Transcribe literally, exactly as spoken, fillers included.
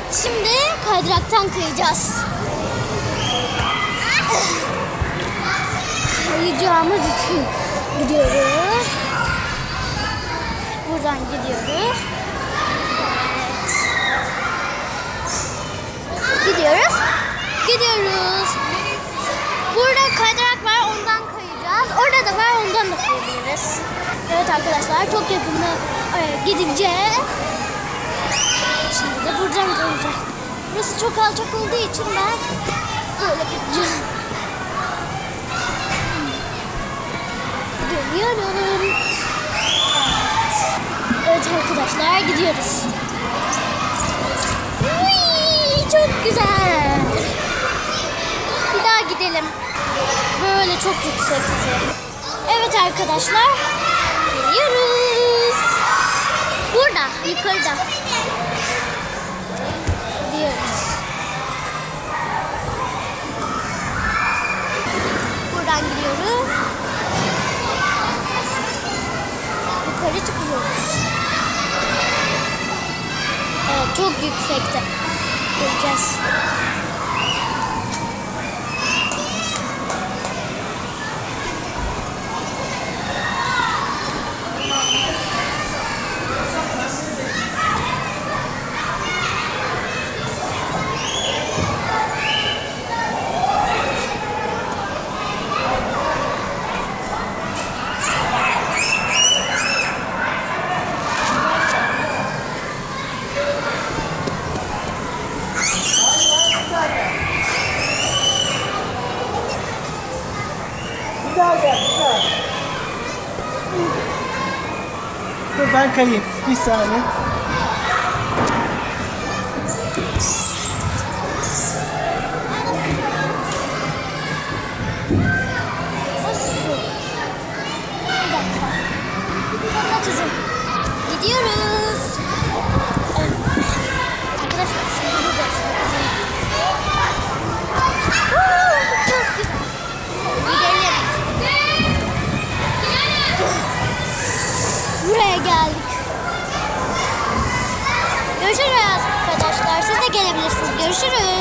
Şimdi kaydıraktan kayacağız. Kayacağımız için gidiyoruz. Buradan gidiyoruz. Evet. Gidiyoruz. Gidiyoruz. Burada kaydırak var, ondan kayacağız. Orada da var, ondan da kayabiliriz. Evet arkadaşlar, çok yakında e, gidince şimdi de buradan kayacağız. Burası çok alçak olduğu için ben böyle gideceğim. Dönüyorum. Evet. Evet arkadaşlar, gidiyoruz. Uy, çok güzel. Bir daha gidelim. Böyle çok yüksekti. Evet arkadaşlar, geliyoruz. Burada, yukarıda. Gidiyoruz. Buradan gidiyoruz. Yukarı çıkıyoruz. Evet, çok yüksekte. Göreceğiz. Dur ben kayayım. Bir saniye. Gidiyoruz. Arkadaşlar şimdi buradayız. Gidelim. Buraya geldik. Görüşürüz arkadaşlar. Siz de gelebilirsiniz. Görüşürüz.